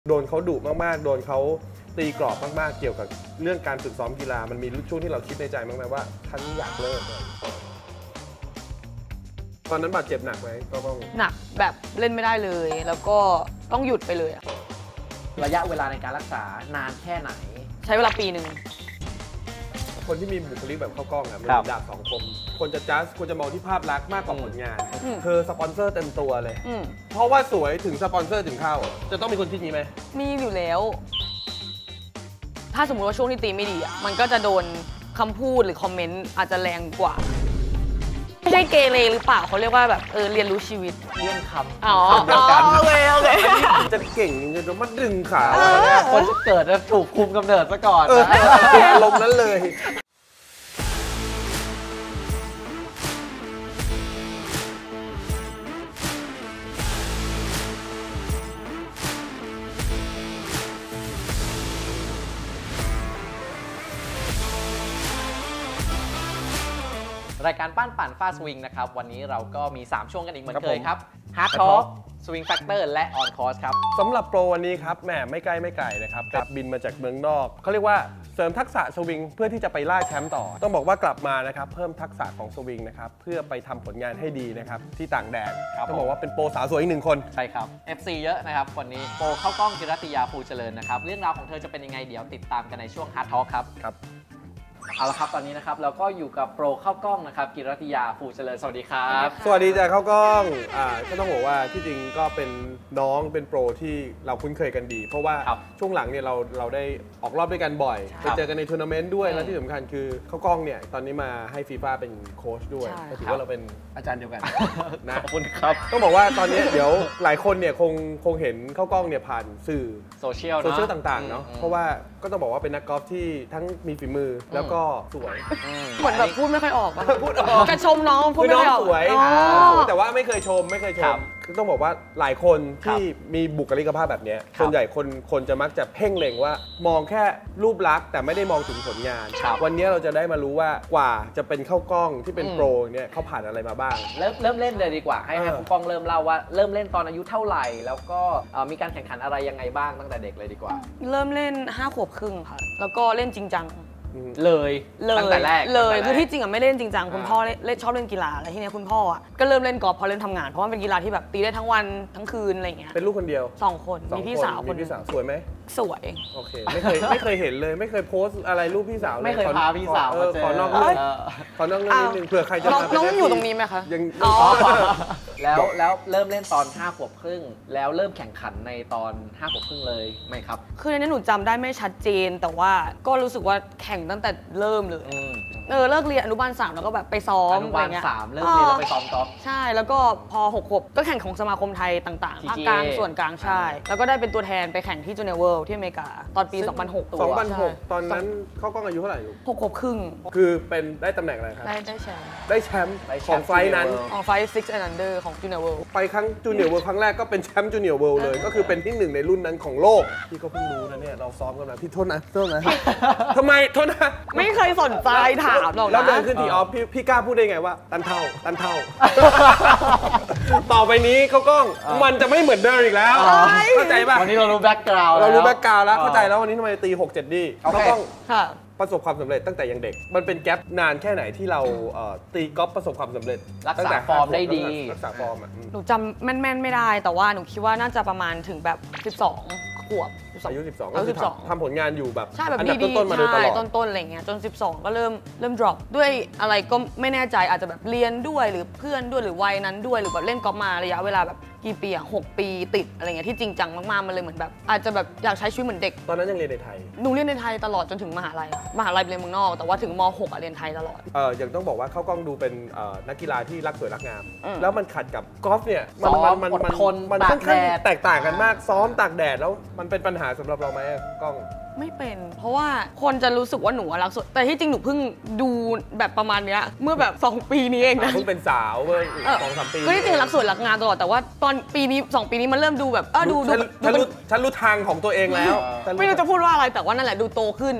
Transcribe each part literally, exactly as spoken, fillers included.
โดนเขาดุมากๆโดนเขาตีกรอบมากๆเกี่ยวกับเรื่องการฝึกซ้อมกีฬามันมีช่วงที่เราคิดในใจบ้างไหมว่าฉันอยากเลิกตอนนั้นบาดเจ็บหนักไหมก็ต้องหนักแบบเล่นไม่ได้เลยแล้วก็ต้องหยุดไปเลยระยะเวลาในการรักษานานแค่ไหนใช้เวลาปีหนึ่งคนที่มีบุคลิกแบบเข้ากล้องอ่ะมันดาบสองคมคนจะจัดคนจะมองที่ภาพลักษณ์มากกว่าผลงานเธอสปอนเซอร์เต็มตัวเลยเพราะว่าสวยถึงสปอนเซอร์ถึงเข้าจะต้องมีคนคิดนี้ไหมมีอยู่แล้วถ้าสมมติว่าช่วงที่ตีไม่ดีอ่ะมันก็จะโดนคำพูดหรือคอมเมนต์อาจจะแรงกว่าไม่ใช่เกเรหรือเปล่าเขาเรียกว่าแบบเออเรียนรู้ชีวิตเลี่ยงคำอ๋อโอเคโอเคจะเก่งจะมาดึงขาคนจะเกิดแล้วถูกคุมกำเนิดซะก่อนลมนั้นเลยรายการปั้นปั่นฟาสวิงนะครับวันนี้เราก็มีสามช่วงกันอีกเหมือนเคยครับ Hard Talk Swing Factor และ On Course ครับสำหรับโปรวันนี้ครับแหมไม่ใกล้ไม่ไกลนะครับกลับบินมาจากเมืองนอกเขาเรียกว่าเสริมทักษะสวิงเพื่อที่จะไปล่าแชมป์ต่อต้องบอกว่ากลับมานะครับเพิ่มทักษะของสวิงนะครับเพื่อไปทำผลงานให้ดีนะครับที่ต่างแดนต้องบอกว่าเป็นโปรสาวสวยอีกหนึ่งคนใช่ครับ เอฟ ซี เยอะนะครับวันนี้โปรเข้ากล้องกิรัตยาภูเจริญนะครับเรื่องราวของเธอจะเป็นยังไงเดี๋ยวติดตามกันในช่วง Hard Talk ครับครับเอาละครับตอนนี้นะครับเราก็อยู่กับโปรเข้ากล้องนะครับกิรัตยาภูเจริญสวัสดีครับสวัสดีจ้าเข้ากล้องอ่าก็ต้องบอกว่าที่จริงก็เป็นน้องเป็นโปรที่เราคุ้นเคยกันดีเพราะว่าช่วงหลังเนี่ยเราเราได้ออกรอบด้วยกันบ่อยไปเจอกันในทัวร์นาเมนต์ด้วยและที่สำคัญคือเข้ากล้องเนี่ยตอนนี้มาให้ฟีฟ่าเป็นโค้ชด้วยก็ถือว่าเราเป็นอาจารย์เดียวกันนะขอบคุณครับต้องบอกว่าตอนนี้เดี๋ยวหลายคนเนี่ยคงคงเห็นเข้ากล้องเนี่ยผ่านสื่อโซเชียลโซเชียลต่างๆเนาะเพราะว่าก็ต้องบอกว่าเป็นนักกอล์ฟที่ทั้งมีฝีมือแล้วก็สวยเหมือนแบบพูดไม่ค่อยออกพูดออกจะชมน้องพูดไม่ค่อยออกสวยแต่ว่าไม่เคยชมไม่เคยชมคือต้องบอกว่าหลายคนที่มีบุคลิกภาพแบบนี้ส่วนใหญ่คนคนจะมักจะเพ่งเล็งว่ามองแค่รูปลักษณ์แต่ไม่ได้มองถึงผลงานวันนี้เราจะได้มารู้ว่ากว่าจะเป็นเข้ากล้องที่เป็นโปรเนี่ยเขาผ่านอะไรมาบ้างเริ่มเริ่มเล่นเลยดีกว่าให้ให้เข้ากล้องเริ่มเล่าว่าเริ่มเล่นตอนอายุเท่าไหร่แล้วก็มีการแข่งขันอะไรยังไงบ้างตั้งแต่เด็กเลยดีกว่าเริ่มเล่นห้าขวบครึ่งค่ะแล้วก็เล่นจริงจังเลยตั้งแต่แรกเลยคือที่จริงอ่ะไม่เล่นจริงจังคุณพ่อเล่นชอบเล่นกีฬาอะไรที่นี้คุณพ่ออ่ะก็เริ่มเล่นกอล์ฟพอเล่นทำงานเพราะว่าเป็นกีฬาที่แบบตีได้ทั้งวันทั้งคืนอะไรอย่างเงี้ยเป็นลูกคนเดียวสองคนมีพี่สาวคนมีพี่สาวสวยไหมสวยโอเคไม่เคยไม่เคยเห็นเลยไม่เคยโพสอะไรรูปพี่สาวไม่เคยพาพี่สาวมาเจอขอนอกเรื่องขอนอกเรื่องนิดนึงเผื่อใครจะน้องอยู่ตรงนี้ไหมคะยังแล้วแล้วเริ่มเล่นตอนห้าขวบครึ่งแล้วเริ่มแข่งขันในตอนห้าขวบครึ่งเลยไหมครับคือในนี้หนูจำได้ไม่ชัดเจนแต่ว่าก็รู้สึกว่าแข่งตั้งแต่เริ่มเลยเออเลิกเรียนอนุบาลสามแล้วก็แบบไปซ้อมอนุบาลสามเลิกเรียนแล้วไปซ้อมกอล์ฟใช่แล้วก็พอหกขวบก็แข่งของสมาคมไทยต่างๆภาคกลางส่วนกลางใช่แล้วก็ได้เป็นตัวแทนไปแข่งที่จูเนียร์เวิลด์ที่อเมริกาตอนปีสองพันหกสองพันหกตอนนั้นเข้ากล้องอายุเท่าไหร่หกขวบครึ่งคือเป็นได้ตำแหน่งอะไรครับได้ได้แชมป์ได้แชมป์ของไฟนั้นของไฟซิกซ์แอนด์อันเดอร์ของจูเนียร์เวิลด์ไปครั้งจูเนียร์เวิลด์ครั้งแรกก็เป็นแชมป์จูเนียร์เวิลด์เลยก็คือเป็นที่หนึ่งในรุ่นนั้นของโลกพี่ก็เพิ่งรู้นะเนี่ยเราซ้อมกันนะพี่โทษนะโทษนะทำไมโทษนะไม่เคยสนใจถามหรอกนะแล้วเดินขึ้นทีออฟพี่พี่กล้าพูดได้ไงว่าตันเท่าตันเท่าต่อไปนี้เขากล้องมันจะไม่เหมือนเดิมอีกแล้วเข้าใจป่ะวันนี้เรารู้แบ็กกราวด์เรารู้แบ็กกราวด์แล้วเข้าใจแล้ววันนี้ทำไมตีหกเจ็ดดีเขากล้องประสบความสำเร็จตั้งแต่ยังเด็กมันเป็นแกลนานแค่ไหนที่เราตีกอล์ฟประสบความสำเร็จรักษาฟอร์มได้ดีรักษาฟอร์มอ่ะหนูจำแม่นๆไม่ได้แต่ว่าหนูคิดว่าน่าจะประมาณถึงแบบสิบสองขวบอายุสิบสองก็คือทำผลงานอยู่แบบใช่แบบดีๆต้นๆมาโดยตลอดต้นๆอะไรเงี้ยจนสิบสองก็เริ่มเริ่ม drop ด้วยอะไรก็ไม่แน่ใจอาจจะแบบเรียนด้วยหรือเพื่อนด้วยหรือวัยนั้นด้วยหรือแบบเล่นกอล์ฟมาระยะเวลาแบบกี่ปีอ่ะหกปีติดอะไรเงี้ยที่จริงจังมากๆมันเลยเหมือนแบบอาจจะแบบอยากใช้ชีวิตเหมือนเด็กตอนนั้นยังเรียนในไทยหนูเรียนในไทยตลอดจนถึงมหาลัยมหาลัยเรียนเมืองนอกแต่ว่าถึงม หกอ่ะเรียนไทยตลอดเอออย่างต้องบอกว่าเข้ากล้องดูเป็นนักกีฬาที่รักสวยรักงามแล้วมันขัดกับกอล์ฟเนี่ยมันมันมันมันค่อนข้างแตกต่างกันมากซ้อมตากแดดแล้วมันเป็นปัญหาสำหรับเราไหมกล้องไม่เป็นเพราะว่าคนจะรู้สึกว่าหนูรักสวยแต่ที่จริงหนูเพิ่งดูแบบประมาณเนี้ยเมื่อแบบสองปีนี้เองนะเพิ่งเป็นสาวเมื่อสองสามปีก็ที่จริงรักสวยรักงามตลอดแต่ว่าตอนปีนี้สองปีนี้มันเริ่มดูแบบเออดูดูฉันรู้ฉันรู้ทางของตัวเองแล้วไม่รู้จะพูดว่าอะไรแต่ว่านั่นแหละดูโตขึ้น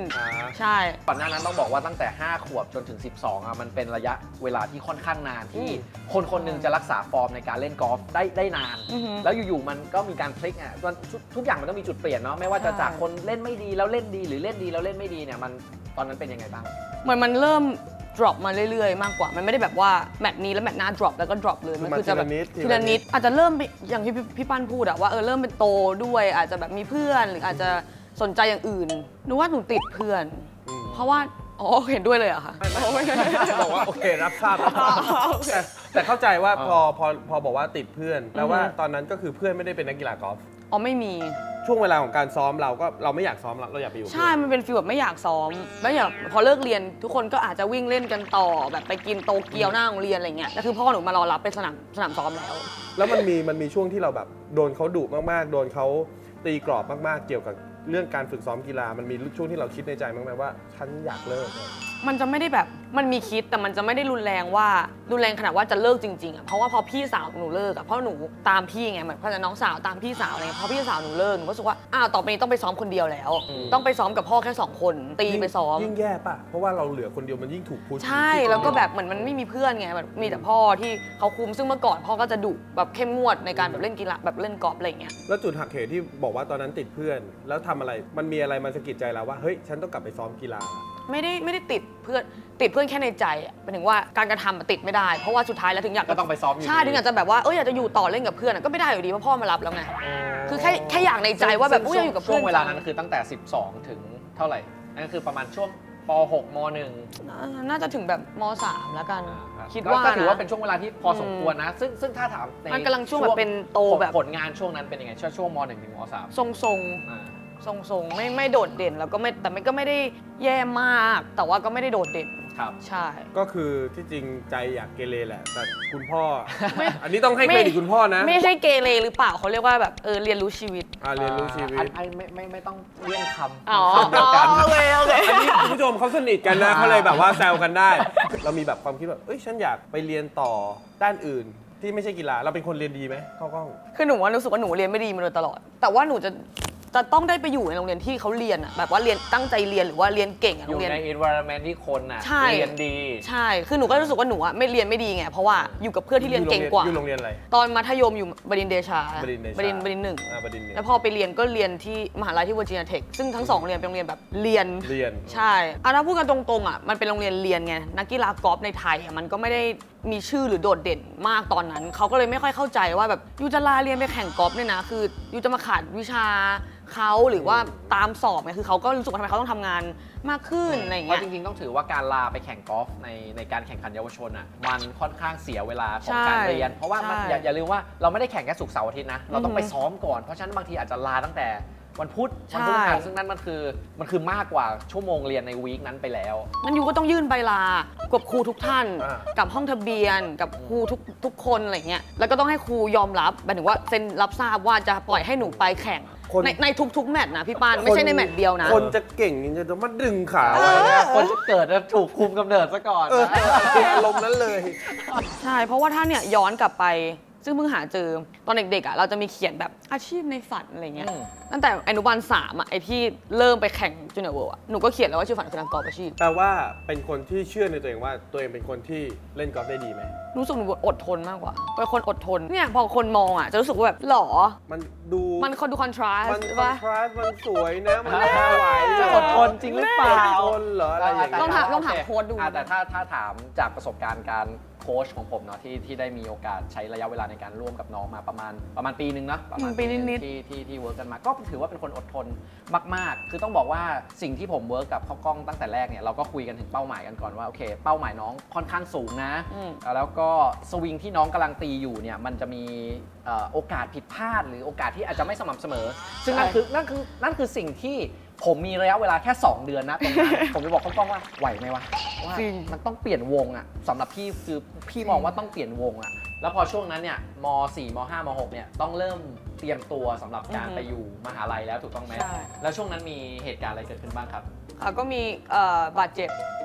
ใช่ก่อนหน้านั้นต้องบอกว่าตั้งแต่ห้าขวบจนถึงสิบสองอ่ะมันเป็นระยะเวลาที่ค่อนข้างนานที่คนคนหนึ่งจะรักษาฟอร์มในการเล่นกอล์ฟได้ได้นานแล้วอยู่ๆมันก็มีการพลิกอ่ะทุกอย่างมันต้องมีจุดเปลี่ยนเนาะไม่ว่าจะจากคนเล่นไม่ดีแล้วเล่นดีหรือเล่นดีแล้วเล่นไม่ดีเนี่ยมันตอนนั้นเป็นยังไงบ้างเหมือนมันเริ่ม drop มาเรื่อยๆมากกว่ามันไม่ได้แบบว่าแมตช์นี้แล้วแมตช์หน้า drop แล้วก็ drop เลยมันคือจะแบบทีละนิดอาจจะเริ่มอย่างที่พี่ปั้นพูดอะว่าเออเริ่มเป็นโตด้วยอาจจะแบบมีเพื่อนหรืออาจจะสนใจอย่างอื่นหนูว่าหนูติดเพื่อนเพราะว่าอ๋อเห็นด้วยเลยอะค่ะบอกว่าโอเครับทราบแต่เข้าใจว่าพอพอพอบอกว่าติดเพื่อนแปลว่าตอนนั้นก็คือเพื่อนไม่ได้เป็นนักกีฬากอล์ฟอ๋อไม่มีช่วงเวลาของการซ้อมเราก็เราไม่อยากซ้อมเราอยากไปอยู่ใช่มันเป็นฟีลแบบไม่อยากซ้อมไม่อยากพอเลิกเรียนทุกคนก็อาจจะวิ่งเล่นกันต่อแบบไปกินโตเกียวหน้าโรงเรียนอะไรเงี้ยแล้วคือพ่อหนูมารอรับไปสนามสนามซ้อมแล้วแล้วมันมีมันมีช่วงที่เราแบบโดนเขาดุมากๆโดนเขาตีกรอบมากๆเกี่ยวกับเรื่องการฝึกซ้อมกีฬามันมีช่วงที่เราคิดในใจบ้างไหมว่าฉันอยากเลิกมันจะไม่ได้แบบมันมีคิดแต่มันจะไม่ได้รุนแรงว่ารุนแรงขนาดว่าจะเลิกจริงๆอ่ะเพราะว่าพอพี่สาวหนูเลิกอ่ะเพราะหนูตามพี่ไงเหมือนเพราะน้องสาวตามพี่สาวอะไรพอพี่สาวหนูเลิกหนูก็รู้สึกว่าอ้าวต่อไปนี้ต้องไปซ้อมคนเดียวแล้วต้องไปซ้อมกับพ่อแค่สองคนตีไปซ้อมยิ่งแย่ป่ะเพราะว่าเราเหลือคนเดียวมันยิ่งถูกพุชใช่แล้วก็แบบเหมือนมันไม่มีเพื่อนไงแบบมีแต่พ่อที่เขาคุมซึ่งเมื่อก่อนพ่อก็จะดุแบบเข้มงวดในการแบบเล่นกีฬาแบบเล่นกอล์ฟอะไรอย่างเงี้ยแล้วจุดหักเหที่บอกว่าตอนนั้นติดเพื่อนแล้วทำอะไรมันมีอะไรมาสะกิดใจเราว่าเฮ้ยฉันต้องกลับไปซ้อมกีฬาไม่ได้ไม่ได้ติดเพื่อนติดเพื่อนแค่ในใจหมายถึงว่าการกระทำติดไม่ได้เพราะว่าสุดท้ายแล้วถึงอยากก็ต้องไปซ้อมอยู่ใช่ถึงอยากจะแบบว่าเอออยากจะอยู่ต่อเล่นกับเพื่อนก็ไม่ได้อยู่ดีเพราะพ่อมารับแล้วไงคือแค่แค่อยากในใจว่าแบบอยากอยู่กับเพื่อนช่วงเวลานั้นคือตั้งแต่สิบสองถึงเท่าไหร่นั่นคือประมาณช่วงป หก ม หนึ่งน่าจะถึงแบบม สาม แล้วกันคิดว่าก็ถือว่าเป็นช่วงเวลาที่พอสมควรนะซึ่งซึ่งถ้าถามในมันกำลังช่วงแบบเป็นโตแบบผลงานช่วงนั้นเป็นยังไงช่วงช่วงม หนึ่ง ถึงม สามทรงๆทรงๆไม่ไม่โดดเด่นแล้วก็ไม่แต่ไม่ก็ไม่ได้แย่มากแต่ว่าก็ไม่ได้โดดเด่นครับใช่ก็คือที่จริงใจอยากเกเรแหละแต่คุณพ่ออันนี้ต้องให้เครดิตคุณพ่อนะไม่ใช่เกเรหรือเปล่าเขาเรียกว่าแบบเออเรียนรู้ชีวิตอ่าเรียนรู้ชีวิตไม่ไม่ไม่ต้องเลี่ยงคำอ๋อเดียวกันโอเคโอเคอันนี้คุณผู้ชมเขาสนิทกันนะเขาเลยแบบว่าแซวกันได้เรามีแบบความคิดแบบเอ้ยฉันอยากไปเรียนต่อด้านอื่นที่ไม่ใช่กีฬาเราเป็นคนเรียนดีไหมเข้ากล้องคือหนูว่ารู้สึกว่าหนูเรียนไม่ดีมาโดยตลอดแต่ว่าหนูจะจะต้องได้ไปอยู่ในโรงเรียนที่เขาเรียนอ่ะแบบว่าเรียนตั้งใจเรียนหรือว่าเรียนเก่งอ่ะอยู่ใน environment ที่คนอ่ะเรียนดีใช่คือหนูก็รู้สึกว่าหนูอ่ะไม่เรียนไม่ดีไงเพราะว่าอยู่กับเพื่อนที่เรียนเก่งกว่าอยู่โรงเรียนอะไรตอนมัธยมอยู่บดินทร์เดชาบดินทร์บดินทร์บดินทร์หนึ่งแล้วพอไปเรียนก็เรียนที่มหาลัยที่เวอร์จิเนียเทคซึ่งทั้งสองโรงเรียนเป็นโรงเรียนแบบเรียนเรียนใช่อ่ะถ้าพูดกันตรงๆอ่ะมันเป็นโรงเรียนเรียนไงนักกีฬากอล์ฟในไทยอ่ะมันก็ไม่ได้มีชื่อหรือโดดเด่นมากตอนนั้นเขาก็เลยไม่ค่อยเข้าใจว่าแบบยูจะลาเรียนไปแข่งกอล์ฟเนี่ยนะคือยูจะมาขาดวิชาเขาหรือว่าตามสอบไงคือเขาก็รู้สึกว่าทำไมเขาต้องทำงานมากขึ้นอะไรอย่างเงี้ยเพราะจริงๆต้องถือว่าการลาไปแข่งกอล์ฟในในการแข่งขันเยาวชนอ่ะมันค่อนข้างเสียเวลาของการเรียนเพราะว่าอย่าอย่าลืมว่าเราไม่ได้แข่งแค่ศุกร์เสาร์อาทิตย์นะเราต้องไปซ้อมก่อนเพราะฉะนั้นบางทีอาจจะลาตั้งแต่วันพุธวันพฤหัสซึ่งนั่นมันคือมันคือมากกว่าชั่วโมงเรียนในวีคนั้นไปแล้วงั้นยูก็ต้องยื่นใบลากับครูทุกท่านกับห้องทะเบียนกับครูทุกทุกคนอะไรเงี้ยแล้วก็ต้องให้ครูยอมรับหมายถึงว่าเซ็นรับทราบว่าจะปล่อยให้หนูไปแข่งในในทุกๆแมตช์นะพี่ปานไม่ใช่ในแมตช์เดียวนะคนจะเก่งนี่จะมาดึงขาไว้นะคนจะเกิดจะถูกคุมกำเนิดซะก่อนอารมณ์นั้นเลยใช่เพราะว่าถ้าเนี่ยย้อนกลับไปซึ่งเพิ่งหาเจอตอนเด็กๆอ่ะเราจะมีเขียนแบบอาชีพในฝันอะไรเงี้ยตั้งแต่อนุบาลสามอ่ะไอที่เริ่มไปแข่งจูเนียร์เวิลด์อ่ะหนูก็เขียนแล้วว่าชื่อฝันคือนักกอล์ฟอาชีพแปลว่าเป็นคนที่เชื่อในตัวเองว่าตัวเองเป็นคนที่เล่นกอล์ฟได้ดีไหมรู้สึกหนูอดทนมากกว่าเป็นคนอดทนเนี่ยพอคนมองอ่ะจะรู้สึกว่าแบบหล่อมันดูมันคนดูคอนทราสต์มันคอนทราสต์มันสวยนะมันน่าไหวจะอดทนจริงหรือเปล่าอดทนเหรออะไรอย่างเงี้ยต้องถามต้องถามโค้ชดูแต่ถ้าถ้าถามจากประสบการณ์การโค้ชของผมเนาะที่ที่ได้มีโอกาสใช้ระยะเวลาในการร่วมกับน้องมาประมาณประมาณปีนึงนะประมาณปีนิดๆที่ที่ที่เวิร์กกันมาก็ถือว่าเป็นคนอดทนมากๆคือต้องบอกว่าสิ่งที่ผมเวิร์กกับข้าวกล้องตั้งแต่แรกเนี่ยเราก็คุยกันถึงเป้าหมายกันก่อนว่าโอเคเป้าหมายน้องค่อนข้างสูงนะแล้วก็สวิงที่น้องกำลังตีอยู่เนี่ยมันจะมีโอกาสผิดพลาดหรือโอกาสที่อาจจะไม่สม่ำเสมอซึ่งนั่นคือนั่นคือนั่นคือสิ่งที่ผมมีระยะเวลาแค่สองเดือนนะตรงนั้นผมจะบอกข้าวกล้องว่าไหวไหมวะว่ามันต้องเปลี่ยนวงอ่ะสำหรับพี่คือพี่มองว่าต้องเปลี่ยนวงอ่ะแล้วพอช่วงนั้นเนี่ยม.สี่ ม.ห้า ม.หก เนี่ยต้องเริ่มเตรียมตัวสำหรับการไปอยู่มหาลัยแล้วถูกต้องไหมแล้วช่วงนั้นมีเหตุการณ์อะไรเกิดขึ้นบ้างครับก็มีบาดเจ็บ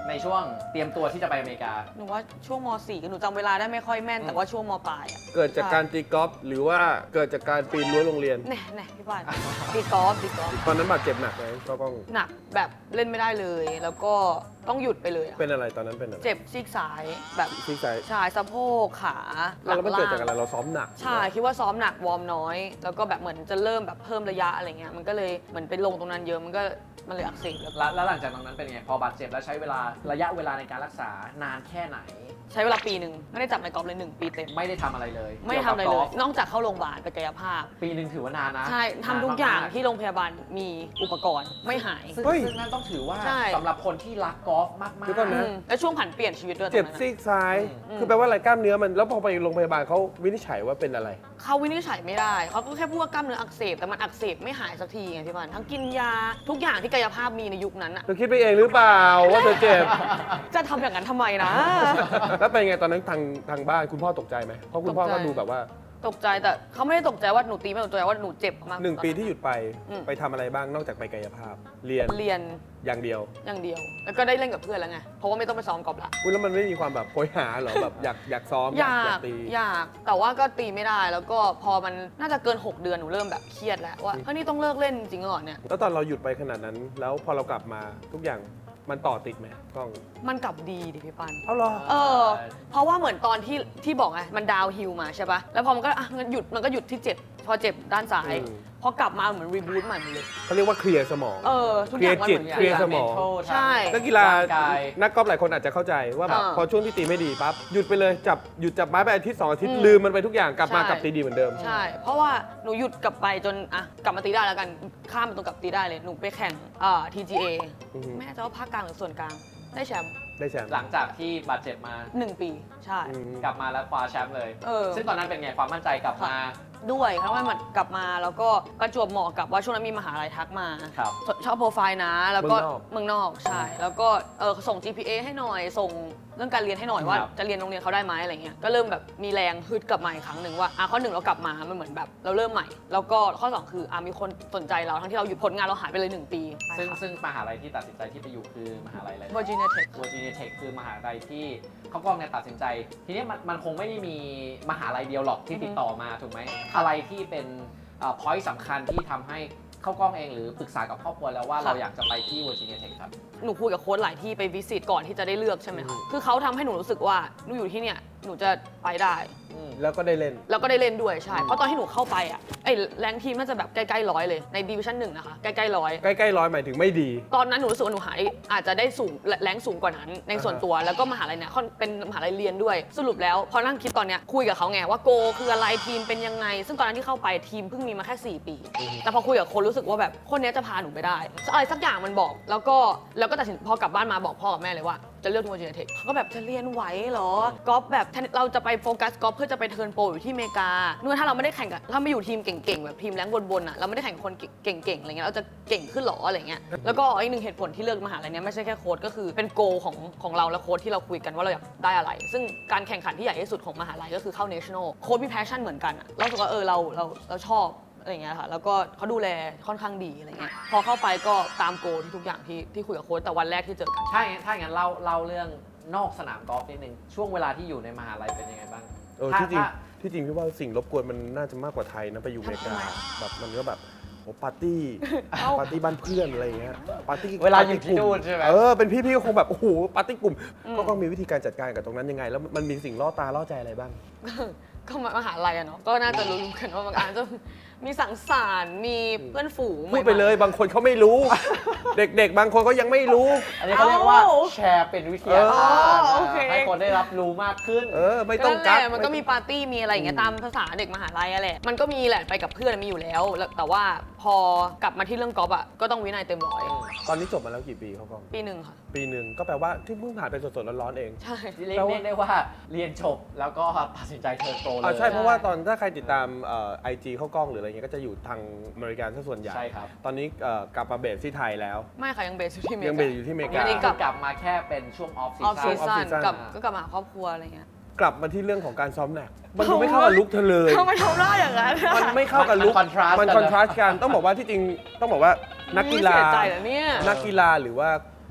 ในช่วงเตรียมตัวที่จะไปอเมริกาหนูว่าช่วงม .สี่ หนูจำเวลาได้ไม่ค่อยแม่นแต่ว่าช่วงมปลายอะเกิดจากการตีกอล์ฟหรือว่าเกิดจากการปีนรั้วโรงเรียนแน่แน่พี่ปานตีกอล์ฟตีกอล์ฟตอนนั้นบาดเจ็บหนักไหมก็ต้องหนักแบบเล่นไม่ได้เลย แล้วก็ต้องหยุดไปเลยเป็นอะไรตอนนั้นเป็นอะไรเจ็บซีกซ้ายแบบซีกซ้ายใช่สะโพกขาแล้วมันเกิดจากอะไรเราซ้อมหนักใช่คิดว่าซ้อมหนักวอร์มน้อยแล้วก็แบบเหมือนจะเริ่มแบบเพิ่มระยะอะไรเงี้ยมันก็เลยเหมือนไปลงตรงนั้นเยอะมันก็มันเลยอักเสบแล้วแล้วหลังจากนั้นเป็นไงพอบาดเจ็บแล้วใช้เวลาระยะเวลาในการรักษานานแค่ไหนใช้เวลาปีหนึ่งไม่ได้จับไมค์กอล์ฟเลยหนึ่งปีเต็มไม่ได้ทำอะไรเลยไม่ทำอะไรเลยนอกจากเข้าโรงพยาบาลไปกายภาพปีหนึ่งถือว่านานนะใช่ทำทุกอย่างที่โรงพยาบาลมีอุปกรณ์ไม่หายซึ่งนั่นต้องถือว่าสำหรับคนที่รักกอล์ฟมากๆแล้วช่วงผันเปลี่ยนชีวิตด้วยเจ็บซีกซ้ายคือแปลว่าอะไรกล้ามเนื้อมันแล้วพอไปโรงพยาบาลเขาวินิจฉัยว่าเป็นอะไรเขาวินิจฉัยไม่ได้เขาก็แค่พูดว่ากล้ามเนื้ออักเสบแต่มันอักเสบไม่หายสักทีไงพี่บานทั้งกินยาทุกอย่างที่กายภาพมีในยุคนั้นอะเธอคิดไปเองหรือเปล่าว่าเธอเจ็บจะทำอย่างนั้นทำไมนะแล้วเป็นไงตอนนั้นทางทางบ้านคุณพ่อตกใจไหมเพราะคุณพ่อก็ดูแบบว่าตกใจแต่เขาไม่ได้ตกใจว่าหนูตีไม่ตกใจว่าหนูเจ็บมากหนึ่งปีที่หยุดไปไปทำอะไรบ้างนอกจากไปกายภาพเรียนเรียนอย่างเดียวอย่างเดียวแล้วก็ได้เล่นกับเพื่อนแล้วไงเพราะว่าไม่ต้องไปซ้อมกอล์ฟละแล้วมันไม่มีความแบบโหยหาเหรอแบบอยากอยากซ้อมอยากตีอยากแต่ว่าก็ตีไม่ได้แล้วก็พอมันน่าจะเกินหกเดือนหนูเริ่มแบบเครียดแล้วว่าเฮ้ยนี่ต้องเลิกเล่นจริงเหรอเนี่ยแล้วตอนเราหยุดไปขนาดนั้นแล้วพอเรากลับมาทุกอย่างมันต่อติดไหมกล้องมันกลับดีดิพี่ปันเอาเหรอเออเพราะว่าเหมือนตอนที่ที่บอกไงมันดาวฮิลมาใช่ปะแล้วพอมันก็อ่ะหยุดมันก็หยุดที่เจ็บพอเจ็บด้านซ้ายพอกลับมาเหมือนรีบูตใหม่เลยเขาเรียกว่าเคลียร์สมองเออทุกอย่างมันเหมือนเคลียร์สมองใช่นักกีฬานักกอล์ฟหลายคนอาจจะเข้าใจว่าแบบพอช่วงที่ตีไม่ดีปั๊บหยุดไปเลยจับหยุดจับไม้ไปอาทิตย์สองอาทิตย์ลืมมันไปทุกอย่างกลับมากลับตีดีเหมือนเดิมใช่เพราะว่าหนูหยุดกลับไปจนอ่ะกลับมาตีได้แล้วกันข้ามมาตรงกลับตีได้เลยหนูไปแข่งอ่า ที จี เอ แม่จะว่าภาคกลางหรือส่วนกลางได้แชมป์ได้แชมป์หลังจากที่บาดเจ็บมาหนึ่งปีใช่กลับมาแล้วคว้าแชมป์เลยซึ่งตอนนั้นเป็นไงความมั่นใจกลับมาด้วยเพราะว่ามันกลับมาแล้วก็ประจวบเหมาะกับว่าช่วงนั้นมีมหาลัยทักมาชอบโปรไฟล์นะแล้วก็เมืองนอกใช่แล้วก็เออส่ง จี พี เอ ให้หน่อยส่งเรื่องการเรียนให้หน่อยว่าจะเรียนโรงเรียนเขาได้ไหมอะไรเงี้ยก็เริ่มแบบมีแรงฮึดกลับมาอีกครั้งหนึ่งว่าอ่ะข้อหนึ่งเรากลับมามันเหมือนแบบเราเริ่มใหม่แล้วก็ข้อสองคืออ่ะมีคนสนใจเราทั้งที่เราหยุดผลงานเราหายไปเลยหนึ่งปีซึ่งซึ่งมหาลัยที่ตัดสินใจที่ไปอยู่คือมหาลัยอะไร Virginia Tech Virginia Tech คือมหาลัยที่เขากล้องเนี่ยตัดสินใจทีนี้มันมันคงไม่ได้มีมหาลัยเดียวหรอกที่ติดต่อมาถูกไหมอะไรที่เป็นพอยต์สำคัญที่ทำให้เข้ากล้องเองหรือปรึกษากับครอบครัวแล้วว่าเราอยากจะไปที่ Virginia Tech ครับหนูคุยกับโค้ชหลายที่ไปวิสิตก่อนที่จะได้เลือกใช่ไหมคะคือเขาทำให้หนูรู้สึกว่าหนูอยู่ที่เนี่ยหนูจะไปได้แล้วก็ได้เล่นแล้วก็ได้เล่นด้วยใช่เพราะตอนที่หนูเข้าไปอ่ะไอ้แรงทีมน่าจะแบบใกล้ๆร้อยเลยในดิวิชั่นหนึ่งนะคะใกล้ๆร้อยใกล้ๆร้อยหมายถึงไม่ดีตอนนั้นหนูรู้สึกว่าหนูหายอาจจะได้สูงแรงสูงกว่านั้นในส่วนตัวแล้วก็มหาลัยเนี่ยเป็นมหาลัยเรียนด้วยสรุปแล้วพอนั่งคิดตอนเนี้ยคุยกับเขาไงว่าโกคืออะไรทีมเป็นยังไงซึ่งตอนนั้นที่เข้าไปทีมเพิ่งมีมาแค่สี่ปีแต่พอคุยกับคนรู้สึกว่าแบบคนนี้จะพาหนูไปได้อะไรสักอย่างมันบอกแล้วก็แล้วก็ตัดสินพอกลับบ้านมาบอกพ่อกับแม่เลยว่าจะเลือก Virginia Tech เขาก็แบบจะเรียนไหวเหรอกอล์ฟแบบเราจะไปโฟกัสกอล์ฟเพื่อจะไปเทิร์นโปรอยู่ที่อเมริกานู่นถ้าเราไม่ได้แข่งกับถ้าไม่อยู่ทีมเก่งๆแบบทีมแรงบนๆอ่ะเราไม่ได้แข่งกับคนเก่งๆอะไรเงี้ยเราจะเก่งขึ้นหรออะไรเงี้ยแล้วก็อีกหนึ่งเหตุผลที่เลือกมหาลัยนี้ไม่ใช่แค่โค้ชก็คือเป็นโกของของเราและโค้ชที่เราคุยกันว่าเราอยากได้อะไรซึ่งการแข่งขันที่ใหญ่ที่สุดของมหาลัยก็คือเข้า National โค้ชมีแพชชั่นเหมือนกันอ่ะเราสึกว่าเออเราเราเราชอบอะไรเงี้ยค่ะแล้วก็เขาดูแลค่อนข้างดีอะไรเงี้ยพอเข้าไปก็ตามโกที่ทุกอย่างที่ที่คุยกับโค้ชแต่วันแรกที่เจอกันถ้าอย่างถ้าอย่างนั้นเล่าเล่าเรื่องนอกสนามกอล์ฟนิดนึงช่วงเวลาที่อยู่ในมหาลัยเป็นยังไงบ้างเออที่จริงที่จริงพี่ว่าสิ่งรบกวนมันน่าจะมากกว่าไทยนะไปอยู่อเมริกาแบบมันก็แบบโอ้ปาร์ตี้ปาร์ตี้บ้านเพื่อนอะไรเงี้ยปาร์ตี้เวลาอยู่ที่นู่นใช่ไหมเออเป็นพี่ๆก็คงแบบโอ้โหปาร์ตี้กลุ่มก็ต้องมีวิธีการจัดการกับตรงนั้นยังไงแล้วมันมีสิ่งล่อตาล่อใจอะไรบ้างก็มหาลัยอะเนาะก็น่าจะรู้กันว่าบางอันจะมีสังสรรค์มีเพื่อนฝูงพูดไปเลยบางคนเขาไม่รู้เด็กๆบางคนก็ยังไม่รู้อันนี้เขาเรียกว่าแชร์เป็นวิทยาศาสตร์ให้คนได้รับรู้มากขึ้นเออไม่ต้องกักมันก็มีปาร์ตี้มีอะไรอย่างเงี้ยตามภาษาเด็กมหาลัยแหละมันก็มีแหละไปกับเพื่อนมีอยู่แล้วแต่ว่าพอกลับมาที่เรื่องกอล์ฟอ่ะก็ต้องวินัยเต็มร้อยตอนนี้จบมาแล้วกี่ปีเขาก็ปีหนึ่งค่ะปีหนึ่งก็แปลว่าที่เพิ่งผ่านไปสดๆร้อนๆเองใช่เรียกได้ว่าเรียนจบแล้วก็ตัดสินใจเทิร์นโปรเลยใช่เพราะว่าตอนถ้าใครติดตามไอจีเข้ากล้องหรืออะไรเงี้ยก็จะอยู่ทางอเมริกันซะส่วนใหญ่ใช่ครับตอนนี้กลับมาเบสที่ไทยแล้วไม่ค่ะยังเบสอยู่ที่อเมริกายังเบสอยู่ที่อเมริกานี่กลับมาแค่เป็นช่วงออฟซีซั่นกลับก็กลับมาครอบครัวอะไรเงี้ยกลับมาที่เรื่องของการซ้อมหนักมันไม่เข้ากับลุคเธอเลยทำไมทำได้อย่างนั้นมันไม่เข้ากับลุคมันคอนทราสต์กันต้องบอกว่าที่จริงต้องบอกว่านักกีฬานักกีฬาหรือว่า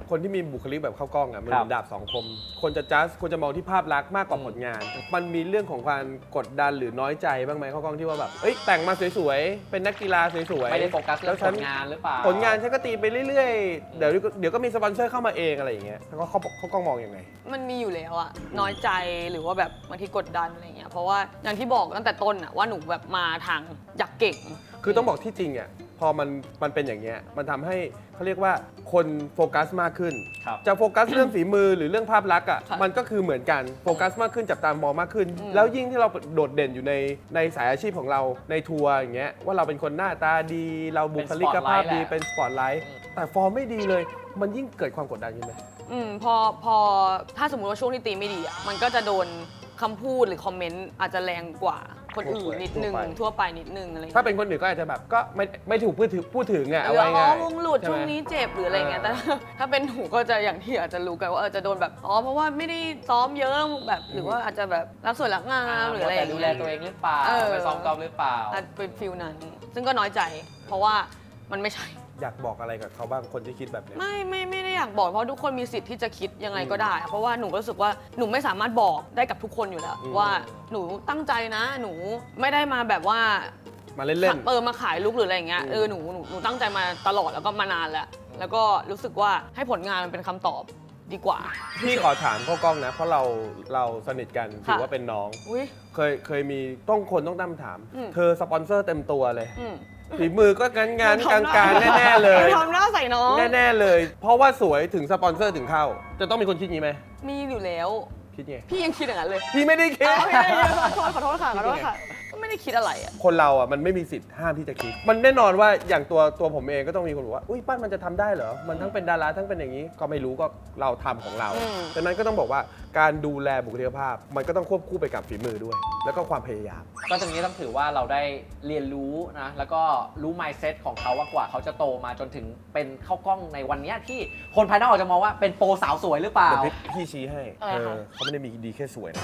คนที่มีบุคลิกแบบเข้ากล้องอ่ะมันเหมือนดาบสองคมคนจะจัดคนจะมองที่ภาพลักษณ์มากกว่าผลงานมันมีเรื่องของการกดดันหรือน้อยใจบ้างไหมเข้ากล้องที่ว่าแบบเอ้ยแต่งมาสวยๆเป็นนักกีฬาสวยๆไม่ได้โฟกัสเรื่องผลงานหรือเปล่าผลงานฉันก็ตีไปเรื่อยๆเดี๋ยวเดี๋ยวก็มีสปอนเซอร์เข้ามาเองอะไรอย่างเงี้ยแล้วก็เขาเขากล้องมองยังไงมันมีอยู่แล้วอะน้อยใจหรือว่าแบบบางทีกดดันอะไรเงี้ยเพราะว่าอย่างที่บอกตั้งแต่ต้นอะว่าหนูแบบมาทางอยากเก่งคือต้องบอกที่จริงอ่ะพอมันมันเป็นอย่างเงี้ยมันทำให้เขาเรียกว่าคนโฟกัสมากขึ้นจะโฟกัสเรื่องฝีมือหรือเรื่องภาพลักษณ์อ่ะมันก็คือเหมือนกันโฟกัสมากขึ้นจับตามองมากขึ้นแล้วยิ่งที่เราโดดเด่นอยู่ในในสายอาชีพของเราในทัวร์อย่างเงี้ยว่าเราเป็นคนหน้าตาดีเราบุคลิกภาพดีเป็นสปอตไลท์แต่ฟอร์มไม่ดีเลยมันยิ่งเกิดความกดดันขึ้นไหมอืมพอพอถ้าสมมติว่าช่วงที่ตีไม่ดีอ่ะมันก็จะโดนคำพูดหรือคอมเมนต์อาจจะแรงกว่าคนอื่นนิดนึงทั่วไปนิดนึงอะไรถ้าเป็นคนอื่นก็อาจจะแบบก็ไม่ไม่ถูกพูดถึงพูดถึงอ่ะเอาไว้ไงอ๋อวงหลุดช่วงนี้เจ็บหรืออะไรเงี้ยแต่ถ้าเป็นหนูก็จะอย่างที่อาจจะรู้กันว่าเออจะโดนแบบอ๋อเพราะว่าไม่ได้ซ้อมเยอะแบบหรือว่าอาจจะแบบรักสวยรักงามหรืออะไรแต่ดูแลตัวเองหรือเปล่าไปซ้อมกอล์ฟหรือเปล่าอาจเป็นฟิลนั้นซึ่งก็น้อยใจเพราะว่ามันไม่ใช่อยากบอกอะไรกับเขาบ้างคนที่คิดแบบนี้ไม่ไม่ไม่ได้อยากบอกเพราะทุกคนมีสิทธิ์ที่จะคิดยังไงก็ได้เพราะว่าหนูรู้สึกว่าหนูไม่สามารถบอกได้กับทุกคนอยู่แล้วว่าหนูตั้งใจนะหนูไม่ได้มาแบบว่ามาเล่นๆเออมาขายลุกหรืออะไรอย่างเงี้ยเออหนูหนูตั้งใจมาตลอดแล้วก็มานานแล้วแล้วก็รู้สึกว่าให้ผลงานมันเป็นคำตอบดีกว่าพี่ขอถามข้อกล้องนะเพราะเราเราสนิทกันถือว่าเป็นน้องเคยเคยมีต้องคนต้องตั้งถามเธอสปอนเซอร์เต็มตัวเลยฝีมือก็งานงานกลางๆแน่ๆเลยทำหน้าใส่น้องแน่ๆเลยเพราะว่าสวยถึงสปอนเซอร์ถึงเข้าจะต้องมีคนคิดงี้ไหมมีอยู่แล้วคิดไงพี่ยังคิดอย่างนั้นเลยพี่ไม่ได้คิดขอโทษค่ะขอโทษค่ะก็ไม่ได้คิดอะไรอ่ะคนเราอ่ะมันไม่มีสิทธิ์ห้ามที่จะคิดมันแน่นอนว่าอย่างตัวตัวผมเองก็ต้องมีคนบอกว่าอุ้ยปั้นมันจะทำได้เหรอมันทั้งเป็นดาราทั้งเป็นอย่างนี้ก็ไม่รู้ก็เราทำของเราดังนั้นก็ต้องบอกว่าการดูแลบุคลิกภาพมันก็ต้องควบคู่ไปกับฝีมือด้วยแล้วก็ความพยายามก็ตรงนี้ต้องถือว่าเราได้เรียนรู้นะแล้วก็รู้ mindset ของเขาว่ากว่าเขาจะโตมาจนถึงเป็นเข้ากล้องในวันนี้ที่คนภายนอกอาจจะมองว่าเป็นโปรสาวสวยหรือเปล่าพี่ชี้ให้เขาไม่ได้มีดีแค่สวยนะ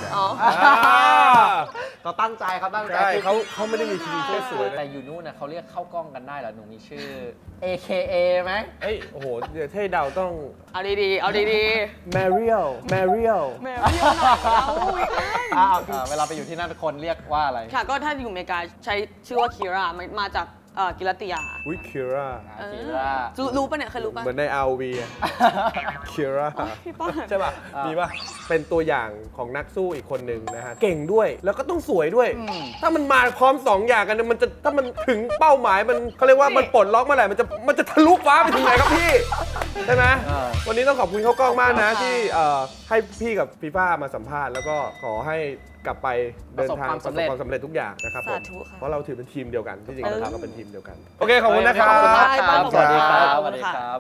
เขาตั้งใจเขาตั้งใจเขาเขาไม่ได้มีดีแค่สวยแต่อยู่นู่นนะเขาเรียกเข้ากล้องกันได้เหรอหนูมีชื่อ เอ เค เอ ไหมเอ้ยโอ้โหเดี๋ยวเท่เดาต้องเอาดีๆเอาดีๆ Mariel Mariel Mariel หน่อยเอาเวลาไปอยู่ที่นั่นคนเรียกว่าอะไรค่ะก็ถ้าอยู่อเมริกาใช้ชื่อว่าคิรามาจากกิรติยาวิคิราคิรารู้ป่ะเนี่ยเคยรู้ป่ะเหมือนใน อาร์ โอ วี คิราใช่ป่ะมีป่ะเป็นตัวอย่างของนักสู้อีกคนหนึ่งนะฮะเก่งด้วยแล้วก็ต้องสวยด้วยถ้ามันมาพร้อมสองอย่างกันมันจะถ้ามันถึงเป้าหมายมันเขาเรียกว่ามันปลดล็อกเมื่อไหร่มันจะมันจะทะลุฟ้าไปถึงไหนครับพี่ใช่ไหมวันนี้ต้องขอบคุณเขากล้องมากนะที่ให้พี่กับฟีฟ่ามาสัมภาษณ์แล้วก็ขอให้กลับไปเดินทางประสบความสำเร็จทุกอย่างนะครับผมเพราะเราถือเป็นทีมเดียวกันที่จริงเราก็เป็นทีมเดียวกันโอเคขอบคุณนะครับสวัสดีครับสวัสดีครับ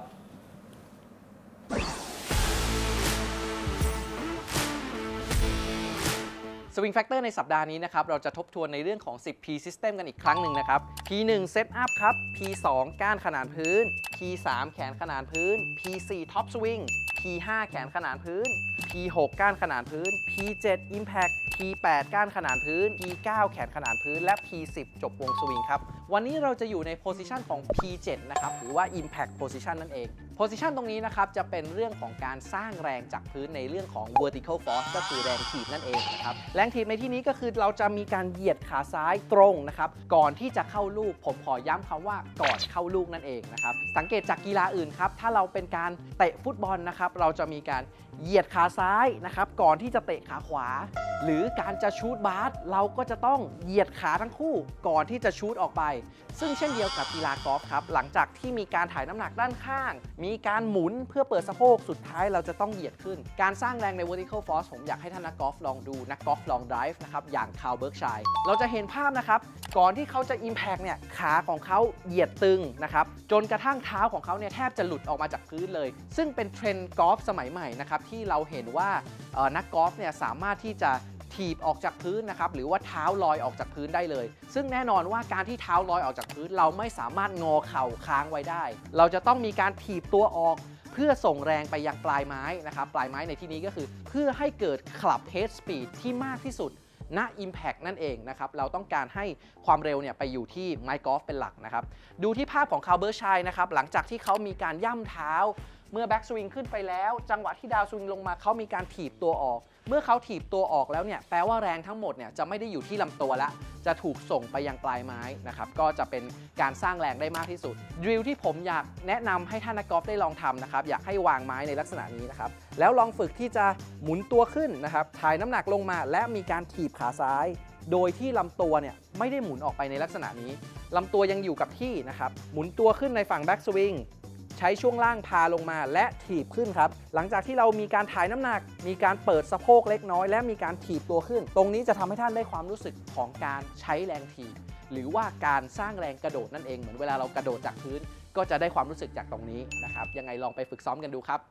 Swing Factor ในสัปดาห์นี้นะครับเราจะทบทวนในเรื่องของ สิบ พี System กันอีกครั้งหนึ่งนะครับ พี หนึ่ง Set Up ครับ พี สอง ก้านขนานพื้น พี สาม แขนขนานพื้น พี สี่ Top Swing พี ห้า แขนขนานพื้น พี หก ก้านขนานพื้น พี เจ็ด Impact พี แปด ก้านขนานพื้น พี เก้า แขนขนานพื้นและ พี สิบ จบวงสวิงครับวันนี้เราจะอยู่ใน Position ของ พี เจ็ด นะครับหรือว่า Impact Position นั่นเอง Position ตรงนี้นะครับจะเป็นเรื่องของการสร้างแรงจากพื้นในเรื่องของ Vertical Force ก็คือแรงถีบนั่นเองนะครับแรงถีบในที่นี้ก็คือเราจะมีการเหยียดขาซ้ายตรงนะครับก่อนที่จะเข้าลูกผมขอย้ำคำว่าก่อนเข้าลูกนั่นเองนะครับสังเกตจากกีฬาอื่นครับถ้าเราเป็นการเตะฟุตบอลนะครับเราจะมีการเหยียดขาซ้ายนะครับก่อนที่จะเตะขาขวาหรือการจะชูตบาสเราก็จะต้องเหยียดขาทั้งคู่ก่อนที่จะชูตออกไปซึ่งเช่นเดียวกับกีฬากอล์ฟครับหลังจากที่มีการถ่ายน้ำหนักด้านข้างมีการหมุนเพื่อเปิดสะโพกสุดท้ายเราจะต้องเหยียดขึ้นการสร้างแรงใน vertical force ผมอยากให้ท่านนักกอล์ฟลองดูนักกอล์ฟลอง drive นะครับอย่างคาร์ลเบิร์กชัยเราจะเห็นภาพนะครับก่อนที่เขาจะ impact เนี่ยขาของเขาเหยียดตึงนะครับจนกระทั่งเท้าของเขาเนี่ยแทบจะหลุดออกมาจากพื้นเลยซึ่งเป็นเทรนด์กอล์ฟสมัยใหม่นะครับที่เราเห็นว่านักกอล์ฟเนี่ยสามารถที่จะถีบออกจากพื้นนะครับหรือว่าเท้าลอยออกจากพื้นได้เลยซึ่งแน่นอนว่าการที่เท้าลอยออกจากพื้นเราไม่สามารถงอเข่าค้างไว้ได้เราจะต้องมีการถีบตัวออกเพื่อส่งแรงไปยังปลายไม้นะครับปลายไม้ในที่นี้ก็คือเพื่อให้เกิดคลับเฮดสปีดที่มากที่สุดณ Impact นั่นเองนะครับเราต้องการให้ความเร็วเนี่ยไปอยู่ที่ไม้กอล์ฟเป็นหลักนะครับดูที่ภาพของคาร์เบอร์ชัยนะครับหลังจากที่เขามีการย่ำเท้าเมื่อแบ็กสวิงขึ้นไปแล้วจังหวะที่ดาวสวิงลงมาเขามีการถีบตัวออกเมื่อเขาถีบตัวออกแล้วเนี่ยแปลว่าแรงทั้งหมดเนี่ยจะไม่ได้อยู่ที่ลำตัวละจะถูกส่งไปยังปลายไม้นะครับก็จะเป็นการสร้างแรงได้มากที่สุดดริลที่ผมอยากแนะนำให้ท่านนักกอล์ฟได้ลองทำนะครับอยากให้วางไม้ในลักษณะนี้นะครับแล้วลองฝึกที่จะหมุนตัวขึ้นนะครับถ่ายน้ำหนักลงมาและมีการถีบขาซ้ายโดยที่ลำตัวเนี่ยไม่ได้หมุนออกไปในลักษณะนี้ลำตัวยังอยู่กับที่นะครับหมุนตัวขึ้นในฝั่งแบ็กสวิงใช้ช่วงล่างพาลงมาและถีบขึ้นครับหลังจากที่เรามีการถ่ายน้ำหนักมีการเปิดสะโพกเล็กน้อยและมีการถีบตัวขึ้นตรงนี้จะทำให้ท่านได้ความรู้สึกของการใช้แรงถีบหรือว่าการสร้างแรงกระโดดนั่นเองเหมือนเวลาเรากระโดดจากพื้นก็จะได้ความรู้สึกจากตรงนี้นะครับยังไงลองไปฝึกซ้อมกันดูครับ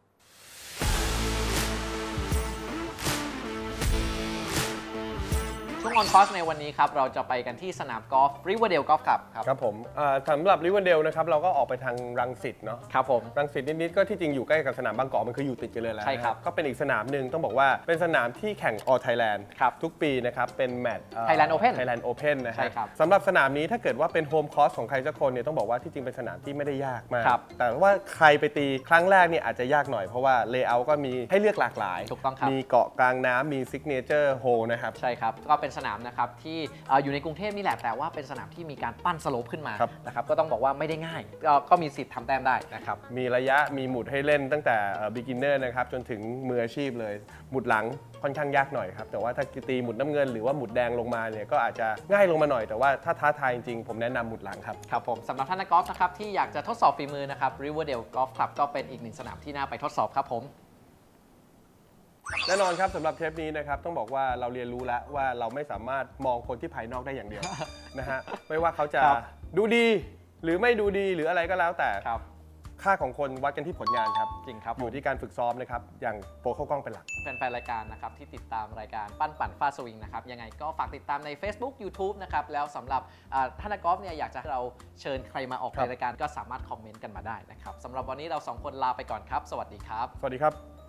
ช่วงออนคอร์สในวันนี้ครับเราจะไปกันที่สนามกอล์ฟริเวอร์เดลกอล์ฟคลับครับครับผมสำหรับริเวอร์เดลนะครับเราก็ออกไปทางรังสิตเนาะครับผมรังสิตนิดๆก็ที่จริงอยู่ใกล้กับสนามบางกอกมันคืออยู่ติดกันเลยแหละใช่ครับก็เป็นอีกสนามหนึ่งต้องบอกว่าเป็นสนามที่แข่ง All Thailand ทุกปีนะครับเป็นแมตช์ Thailand Open Thailand Open นะฮะใช่ครับสำหรับสนามนี้ถ้าเกิดว่าเป็นโฮมคอร์สของใครสักคนเนี่ยต้องบอกว่าที่จริงเป็นสนามที่ไม่ได้ยากมากแต่ว่าใครไปตีครั้งแรกเนี่ยอาจจะยากหน่อยเพราะว่าเลเยอร์ก็มีให้เลือกหลากหลายถูกต้องครับมีเกาะกลางน้ำมีซิกเนเจอร์โฮนะครับใช่ครับก็เป็นสนามนะครับที่อยู่ในกรุงเทพนี่แหละแต่ว่าเป็นสนามที่มีการปั้นสโลปขึ้นมานะครับก็ต้องบอกว่าไม่ได้ง่ายก็มีสิทธิ์ทำแต้มได้นะครับมีระยะมีหมุดให้เล่นตั้งแต่ beginner นะครับจนถึงมืออาชีพเลยหมุดหลังค่อนข้างยากหน่อยครับแต่ว่าถ้าตีหมุดน้ำเงินหรือว่าหมุดแดงลงมาเนี่ยก็อาจจะง่ายลงมาหน่อยแต่ว่าถ้าท้าทายจริงๆผมแนะนำหมุดหลังครับครับผมสำหรับท่านนักกอล์ฟนะครับที่อยากจะทดสอบฝีมือนะครับ Riverdale Golf Club ก็เป็นอีกหนึ่งสนามที่น่าไปทดสอบครับผมแน่นอนครับสำหรับเทปนี้นะครับต้องบอกว่าเราเรียนรู้แล้วว่าเราไม่สามารถมองคนที่ภายนอกได้อย่างเดียว นะฮะไม่ว่าเขาจะดูดีหรือไม่ดูดีหรืออะไรก็แล้วแต่ค่าของคนวัดกันที่ผลงานครับจริงครับอยู่ที่การฝึกซ้อมนะครับอย่างโปรเข้ากล้องเป็นหลักแฟนๆรายการนะครับที่ติดตามรายการปั้นปั่นฟาสวิงนะครับยังไงก็ฝากติดตามใน Facebook YouTube นะครับแล้วสำหรับท่านนักกอล์ฟเนี่ยอยากจะให้เราเชิญใครมาออกในรายการก็สามารถคอมเมนต์กันมาได้นะครับสำหรับวันนี้เราสองคนลาไปก่อนครับสวัสดีครับสวัสดีครับ